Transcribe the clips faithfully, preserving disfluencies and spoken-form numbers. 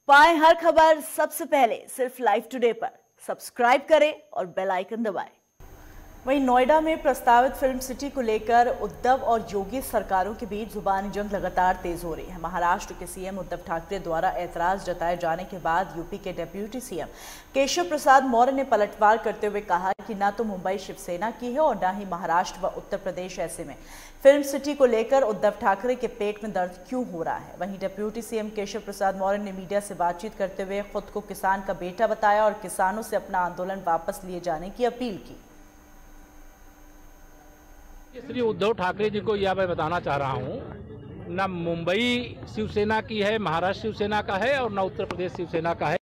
पाएं हर खबर सबसे पहले सिर्फ लाइव टुडे पर। सब्सक्राइब करें और बेल आइकन दबाएं। वहीं नोएडा में प्रस्तावित फिल्म सिटी को लेकर उद्धव और योगी सरकारों के बीच जुबानी जंग लगातार तेज हो रही है। महाराष्ट्र के सीएम उद्धव ठाकरे द्वारा ऐतराज जताए जाने के बाद यूपी के डिप्टी सीएम केशव प्रसाद मौर्य ने पलटवार करते हुए कहा कि न तो मुंबई शिवसेना की है और न ही महाराष्ट्र व उत्तर प्रदेश। ऐसे में फिल्म सिटी को लेकर उद्धव ठाकरे के पेट में दर्द क्यों हो रहा है। वहीं डिप्टी सीएम केशव प्रसाद मौर्य ने मीडिया से बातचीत करते हुए खुद को किसान का बेटा बताया और किसानों से अपना आंदोलन वापस लिए जाने की अपील की। श्री उद्धव ठाकरे जी को यह मैं बताना चाह रहा हूं, न मुंबई शिवसेना की है, महाराष्ट्र शिवसेना का है और न उत्तर प्रदेश शिवसेना का है।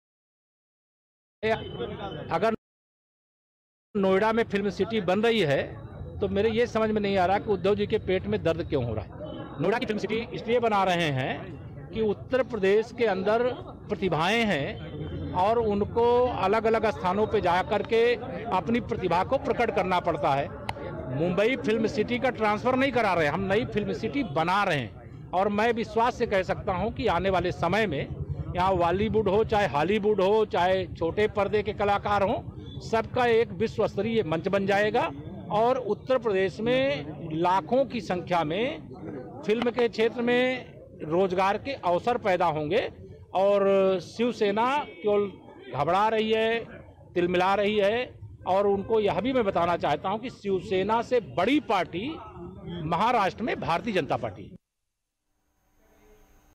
अगर नोएडा में फिल्म सिटी बन रही है तो मेरे ये समझ में नहीं आ रहा कि उद्धव जी के पेट में दर्द क्यों हो रहा है। नोएडा की फिल्म सिटी इसलिए बना रहे हैं कि उत्तर प्रदेश के अंदर प्रतिभाएं हैं और उनको अलग अलग स्थानों पर जा करके अपनी प्रतिभा को प्रकट करना पड़ता है। मुंबई फिल्म सिटी का ट्रांसफर नहीं करा रहे, हम नई फिल्म सिटी बना रहे हैं। और मैं विश्वास से कह सकता हूं कि आने वाले समय में यहाँ बॉलीवुड हो, चाहे हॉलीवुड हो, चाहे छोटे पर्दे के कलाकार हों, सबका एक विश्व स्तरीय मंच बन जाएगा और उत्तर प्रदेश में लाखों की संख्या में फिल्म के क्षेत्र में रोजगार के अवसर पैदा होंगे। और शिवसेना केवल घबरा रही है, तिलमिला रही है। और उनको यह भी मैं बताना चाहता हूं कि शिवसेना से बड़ी पार्टी महाराष्ट्र में भारतीय जनता पार्टी।